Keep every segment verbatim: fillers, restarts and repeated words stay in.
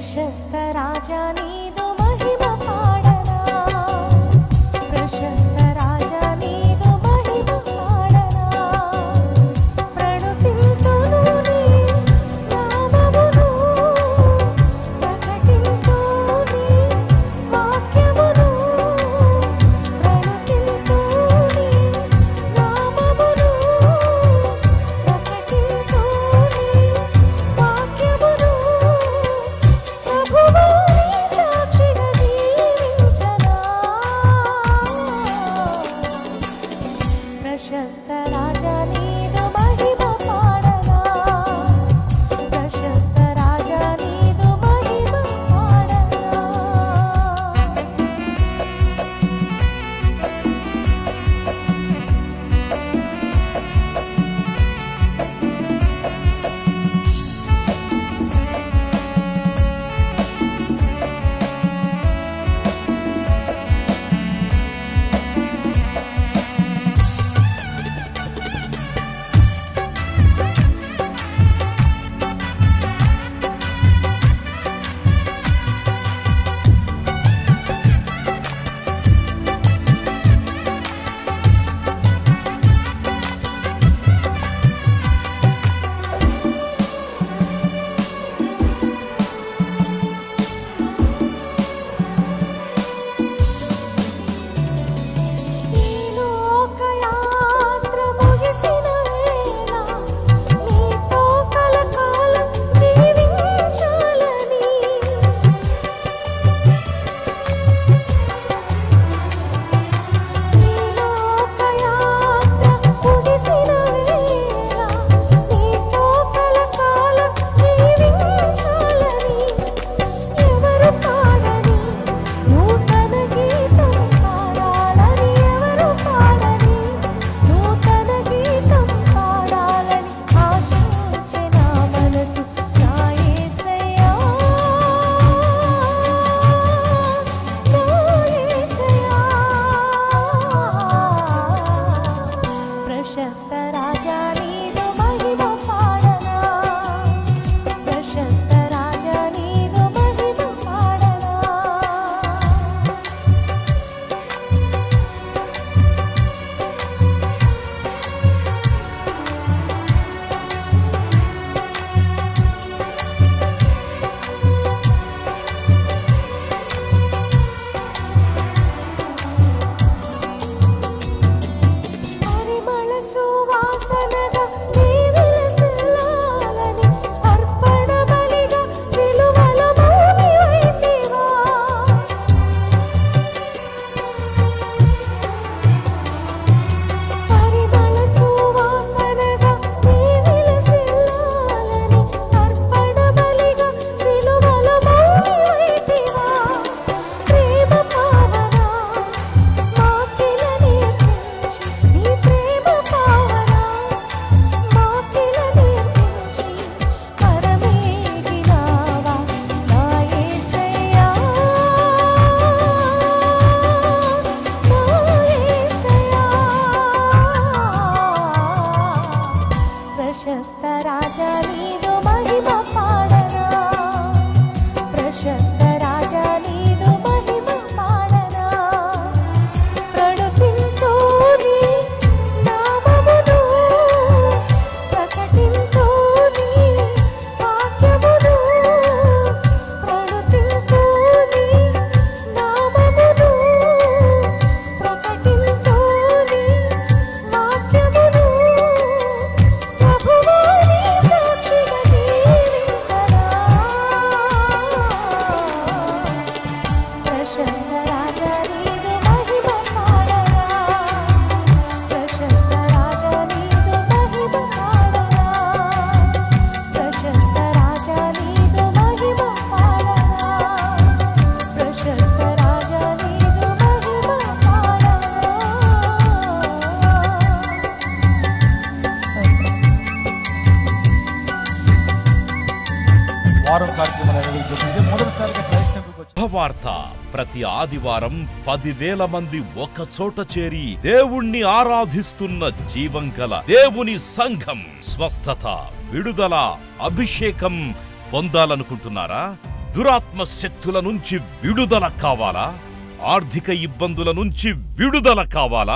ప్రశస్త రాజా నీదు మహిమ పాడనా ప్రశస్త రాజా నీదు మహిమ పాడనా ప్రణుతింతును నీ నామమును ప్రకటింతు నీ వాక్యమును ప్రణుతింతు నీ నామమును ప్రకటింతు నీ వాక్యమును ప్రశస్త రాజా నీదు మహిమ పాడనా ప్రశస్త రాజా నీదు మహిమ పాడనా ప్రశస్త రాజా నీదు మహిమ పాడనా ప్రశస్త రాజా నీదు మహిమ పాడనా పరిమళ సువాసనగా నీ విలసిల్లాలని అర్పణ బలిగా సిలువలో మోగివైతివా పరిమళ సువాసనగా నీ విలసిల్లాలని అర్పణ బలిగా సిలువలో మోగివైతివా ప్రేమ పావనా మాకిల నేర్పించి నీ ప్రేమ పావనా మాకిల నేర్పించి పరమేగినావా నా యేసయ్యా నా యేసయ్యా ప్రశస్త రాజా నీదు మహిమ పాడనా ప్రశస్త రాజా నీదు మహిమ పాడనా ప్రణుతింతు నీ నామమును ప్రకటింతు నీ వాక్యమును ప్రణుతింతు నీ నామమును ప్రకటింతు నీ వాక్యమును ప్రభువా నీ సాక్షిగా జీవించనా ప్రశస్త రాజా నీదు మహిమ పాడనా ప్రశస్త రాజా నీదు మహిమ పాడనా ప్రశస్త రాజా నీదు మహిమ పాడనా ప్రశస్త రాజా నీదు మహిమ పాడనా వారం కార్యక్రమాలు నిర్వహించబడింది. మొదటిసారిగా క్రైస్ట్ టెంపుల్కి వచ్చి శుభవార్త ప్రతి ఆదివారం పదివేల మంది ఒక చోట చేరి దేవుణ్ణి ఆరాధిస్తున్న జీవం గల దేవుని సంఘం. స్వస్థత, విడుదల, అభిషేకం పొందాలనుకుంటున్నారా? దురాత్మ శక్తుల నుంచి విడుదల కావాలా? ఆర్థిక ఇబ్బందుల నుంచి విడుదల కావాలా?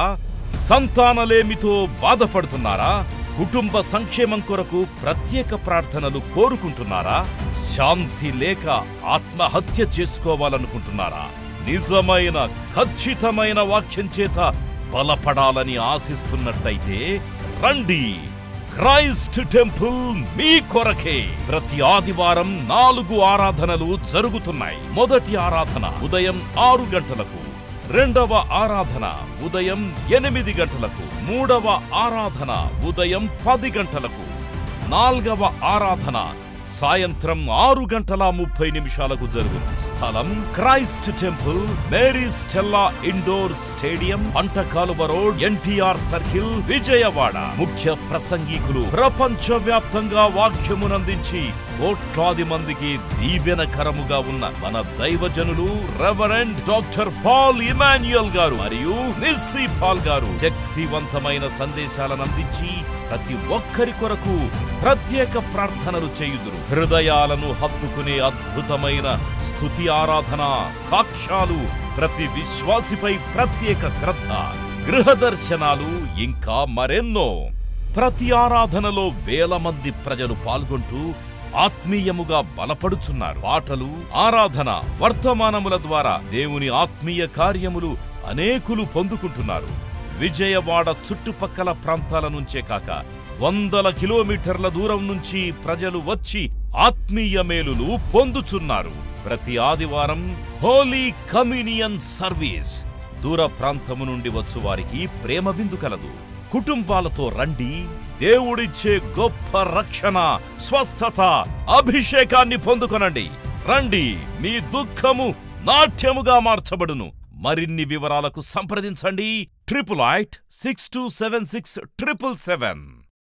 సంతానలేమితో బాధపడుతున్నారా? కుటుంబ సంక్షేమం కొరకు ప్రత్యేక ప్రార్థనలు కోరుకుంటున్నారా? శాంతి లేక ఆత్మహత్య చేసుకోవాలనుకుంటున్నారా? నిజమైన ఖచ్చితమైన వాక్యం చేత బలపడాలని ఆశిస్తున్నట్టయితే రండి. క్రైస్ట్ టెంపుల్ మీ కొరకే. ప్రతి ఆదివారం నాలుగు ఆరాధనలు జరుగుతున్నాయి. మొదటి ఆరాధన ఉదయం ఆరు గంటలకు, రెండవ ఆరాధన ఉదయం ఎనిమిది గంటలకు, మూడవ ఆరాధన ఉదయం పది గంటలకు, నాల్గవ ఆరాధన సాయంత్రం ఆరు గంటల ముప్పై నిమిషాలకు జరుగును. స్థలం Christ temple, Mary Stella indoor stadium, Pantakaluva road, NTR circle, Vijayawada. ముఖ్య ప్రసంగికులు ప్రపంచ వ్యాప్తంగా వాక్యమునందించి కోట్లాది మందికి దీవెనకరముగా ఉన్న మన దైవజనులు రెవరెండ్ డాక్టర్ పాల్ ఇమాన్యుయల్ గారు మరియు నిస్సీ పాల్ గారు శక్తివంతమైన సందేశాలను అందించి ప్రతి ఒక్కరి కొరకు ప్రత్యేక ప్రార్థనలు చేయుదురు. హృదయాలను హత్తుకునే అద్భుతమైన స్తుతి ఆరాధన సాక్ష్యాలు, ప్రతి విశ్వాసిపై ప్రత్యేక శ్రద్ధ, గృహ దర్శనాలు, ఇంకా మరెన్నో. ప్రతి ఆరాధనలో వేల మంది ప్రజలు పాల్గొంటూ ఆత్మీయముగా బలపడుచున్నారు. పాటలు, ఆరాధన, వర్తమానముల ద్వారా దేవుని ఆత్మీయ కార్యములు అనేకులు పొందుకుంటున్నారు. విజయవాడ చుట్టుపక్కల ప్రాంతాల నుంచే కాక వందల కిలోమీటర్ల దూరం నుంచి ప్రజలు వచ్చి ఆత్మీయ మేలులు పొందుచున్నారు. ప్రతి ఆదివారం హోలీ కమ్యూనియన్ సర్వీస్. దూర ప్రాంతము నుండి వచ్చు వారికి ప్రేమ విందు కలదు. కుటుంబాలతో రండి. దేవుడిచ్చే గొప్ప రక్షణ, స్వస్థత, అభిషేకాన్ని పొందుకొనండి. రండి, మీ దుఃఖము నాట్యముగా మార్చబడును. మరిన్ని వివరాలకు సంప్రదించండి triple eight six two seven six triple seven.